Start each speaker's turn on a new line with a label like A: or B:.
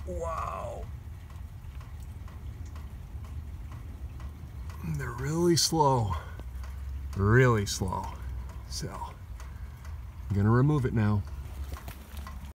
A: Wow. They're really slow. Really slow. So, I'm gonna remove it now.